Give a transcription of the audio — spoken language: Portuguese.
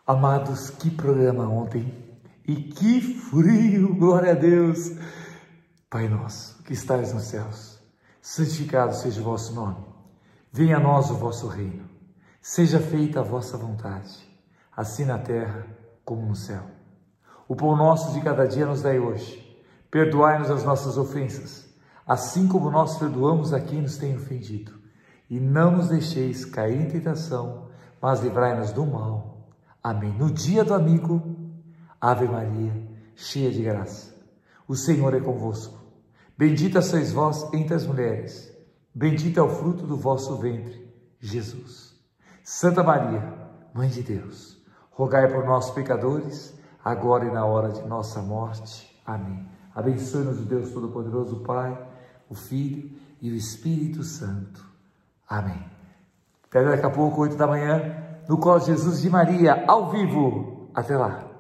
Amados, que programa ontem e que frio, glória a Deus. Pai nosso, que estais nos céus, santificado seja o vosso nome. Venha a nós o vosso reino. Seja feita a vossa vontade, assim na terra como no céu. O pão nosso de cada dia nos dai hoje. Perdoai-nos as nossas ofensas, assim como nós perdoamos a quem nos tem ofendido. E não nos deixeis cair em tentação, mas livrai-nos do mal. Amém. No dia do amigo, Ave Maria, cheia de graça, o Senhor é convosco. Bendita sois vós entre as mulheres, bendito é o fruto do vosso ventre, Jesus. Santa Maria, Mãe de Deus, rogai por nós, pecadores, agora e na hora de nossa morte. Amém. Abençoe-nos o Deus Todo-Poderoso, o Pai, o Filho e o Espírito Santo. Amém. Até daqui a pouco, 8 da manhã, no Colo de Jesus de Maria, ao vivo. Até lá.